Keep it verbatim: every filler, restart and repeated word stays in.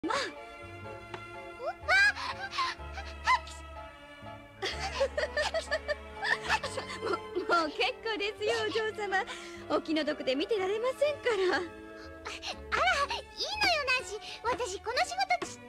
まあ。ももう結構ですよ、お嬢様。お気の毒で見てられませんから。 あら、いいのよナンシー。私この仕事